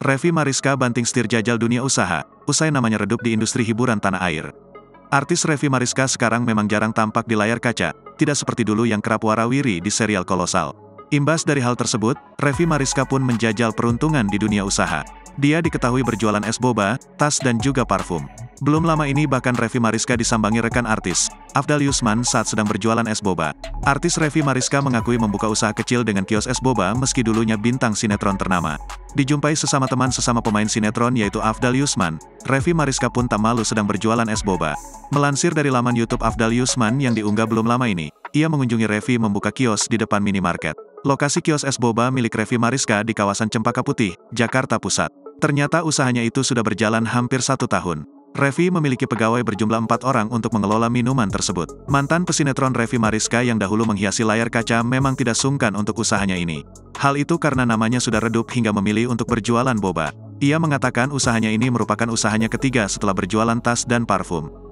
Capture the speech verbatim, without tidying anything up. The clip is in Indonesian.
Revi Mariska banting setir jajal dunia usaha, usai namanya redup di industri hiburan tanah air. Artis Revi Mariska sekarang memang jarang tampak di layar kaca, tidak seperti dulu yang kerap warawiri di serial kolosal. Imbas dari hal tersebut, Revi Mariska pun menjajal peruntungan di dunia usaha. Dia diketahui berjualan es boba, tas dan juga parfum. Belum lama ini bahkan Revi Mariska disambangi rekan artis, Afdal Yusman saat sedang berjualan es boba. Artis Revi Mariska mengakui membuka usaha kecil dengan kios es boba meski dulunya bintang sinetron ternama. Dijumpai sesama teman sesama pemain sinetron yaitu Afdal Yusman, Revi Mariska pun tak malu sedang berjualan es boba. Melansir dari laman YouTube Afdal Yusman yang diunggah belum lama ini, ia mengunjungi Revi membuka kios di depan minimarket. Lokasi kios es boba milik Revi Mariska di kawasan Cempaka Putih, Jakarta Pusat. Ternyata usahanya itu sudah berjalan hampir satu tahun. Revi memiliki pegawai berjumlah empat orang untuk mengelola minuman tersebut. Mantan pesinetron Revi Mariska yang dahulu menghiasi layar kaca memang tidak sungkan untuk usahanya ini. Hal itu karena namanya sudah redup hingga memilih untuk berjualan boba. Ia mengatakan usahanya ini merupakan usahanya ketiga setelah berjualan tas dan parfum.